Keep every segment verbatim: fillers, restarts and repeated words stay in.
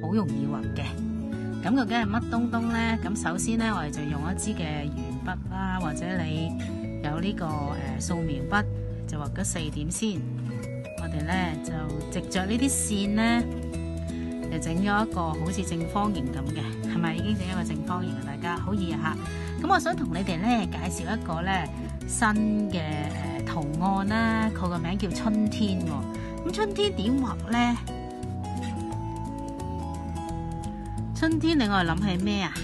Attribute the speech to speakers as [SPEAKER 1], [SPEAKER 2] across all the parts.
[SPEAKER 1] 好容易畫嘅。咁究竟係乜東東呢？咁首先呢，我哋就用一支嘅鉛筆啦，或者你有呢、這個誒、呃、素描筆，就畫咗四點先。我哋呢就藉着呢啲線呢，就整咗一個好似正方形咁嘅，係咪已經整一個正方形啊？大家好易啊吓！咁我想同你哋呢介紹一個呢新嘅誒、呃、圖案啦，佢個名叫春天喎。咁春天點畫呢？春天令我諗起咩啊？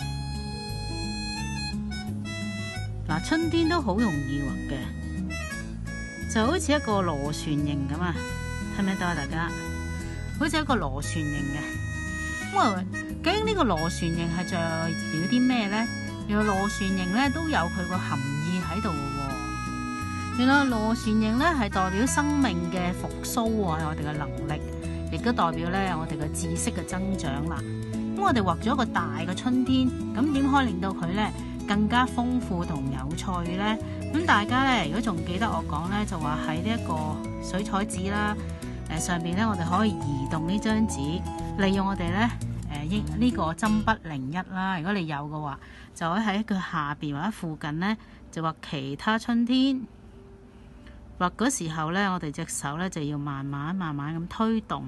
[SPEAKER 1] 嗱，春天都好容易畫嘅，就好似一個螺旋形咁啊，睇唔睇到啊？大家好似一個螺旋形嘅。咁啊，究竟呢個螺旋形係代表啲咩呢？原來螺旋形咧都有佢個含義喺度嘅。原來螺旋形咧係代表生命嘅復甦啊，係我哋嘅能力，亦都代表咧我哋嘅知識嘅增長啦。咁我哋畫咗一個大嘅春天，咁點可以令到佢咧更加豐富同有趣咧？咁大家咧如果仲記得我講咧，就話喺呢一個水彩紙啦，誒上邊咧我哋可以移動呢張紙，利用我哋咧誒呢呢個針筆零一啦。如果你有嘅話，就可以喺佢下邊或者附近咧就畫其他春天。畫嗰時候咧，我哋隻手咧就要慢慢慢慢咁推動。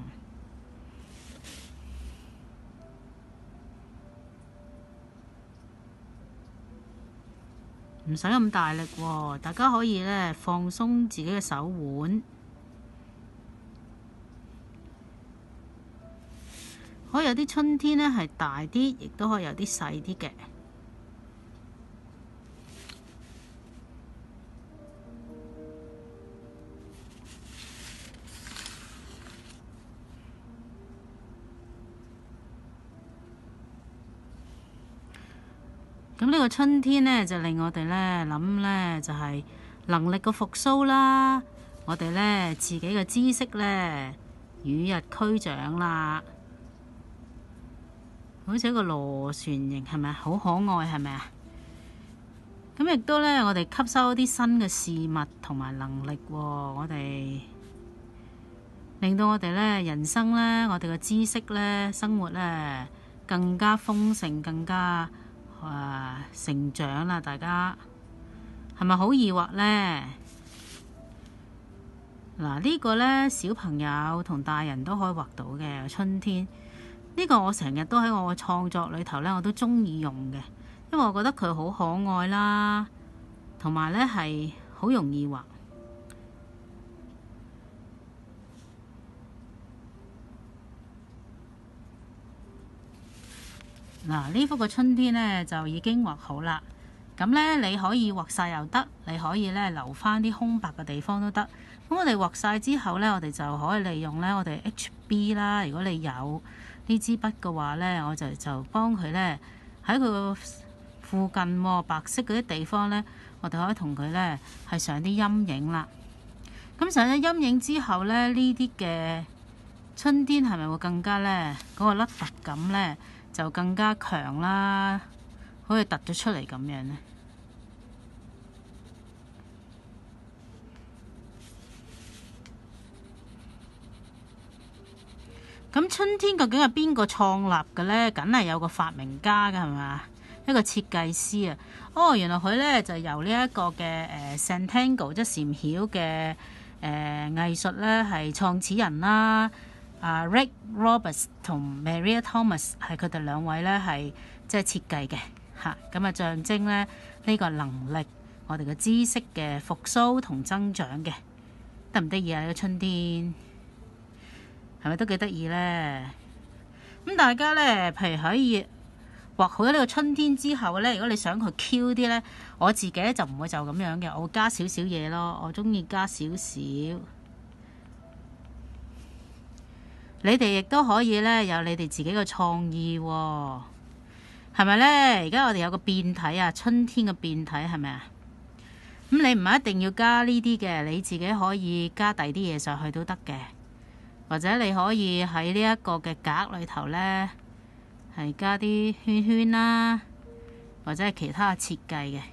[SPEAKER 1] 唔使咁大力喎，大家可以咧放鬆自己嘅手腕，可以有啲春天咧係大啲，亦都可以有啲細啲嘅。咁呢個春天呢，就令我哋呢諗呢，就係能力嘅復甦啦，我哋呢自己嘅知識呢與日俱長啦，好似一個螺旋形，係咪好可愛？係咪啊？咁亦都呢，我哋吸收一啲新嘅事物同埋能力喎，我哋令到我哋呢人生呢，我哋嘅知識呢，生活呢更加豐盛，更加啊，成長啦！大家係咪好易畫呢？嗱，呢個呢，小朋友同大人都可以畫到嘅春天。呢個我成日都喺我嘅創作裏頭呢，我都中意用嘅，因為我覺得佢好可愛啦，同埋呢係好容易畫。嗱，呢幅嘅春天呢，就已經畫好啦。咁呢，你可以畫晒又得，你可以呢留翻啲空白嘅地方都得。咁我哋畫晒之後呢，我哋就可以利用呢我哋 H B 啦。如果你有呢支筆嘅話呢，我就就幫佢呢喺佢個附近喎，白色嗰啲地方呢，我哋可以同佢呢係上啲陰影啦。咁上咗陰影之後呢，呢啲嘅春天係咪會更加呢嗰個凹凸感呢？就更加強啦，好似突咗出嚟咁樣呢。咁春天究竟係邊個創立嘅呢？梗係有個發明家㗎，係咪？一個設計師啊。哦，原來佢呢就由呢一個嘅誒 Zentangle 即係禪繞嘅誒藝術呢係創始人啦。啊、uh, Rick Roberts 同 Maria Thomas 係佢哋兩位咧，係即係設計嘅嚇，咁啊象徵咧呢、呢個能力，我哋嘅知識嘅復甦同增長嘅，得唔得意啊？呢個春天係咪都幾得意咧？咁大家咧，譬如可以畫好咗呢個春天之後咧，如果你想佢 Q 啲咧，我自己咧就唔會就咁樣嘅，我會加少少嘢咯，我中意加少少。你哋亦都可以咧，有你哋自己嘅創意喎，係咪咧？而家我哋有個變體啊，春天嘅變體係咪啊？咁你唔係一定要加呢啲嘅，你自己可以加第啲嘢上去都得嘅，或者你可以喺呢一個嘅格裏頭咧，係加啲圈圈啦，或者係其他嘅設計嘅，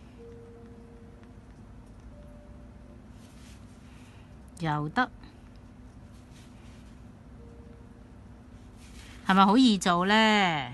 [SPEAKER 1] 又得。 係咪好易做呢？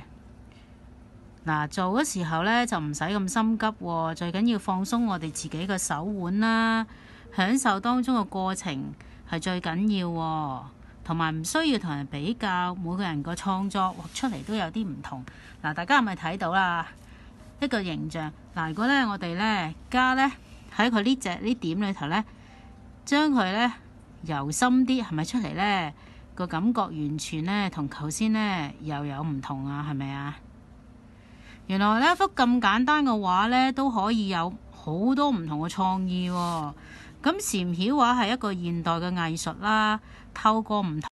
[SPEAKER 1] 嗱，做嘅時候呢，就唔使咁心急喎，最緊要放鬆我哋自己嘅手腕啦，享受當中嘅過程係最緊要喎，同埋唔需要同人比較，每個人個創作畫出嚟都有啲唔同。嗱，大家係咪睇到啦？一個形象嗱，如果咧我哋咧加咧喺佢呢隻呢點裏頭咧，將佢咧由深啲，係咪出嚟咧個感覺完全咧同頭先咧又有唔同啊？係咪啊？原來呢幅咁簡單嘅畫咧都可以有好多唔同嘅創意喎。咁禪繞畫係一個現代嘅藝術啦，透過唔同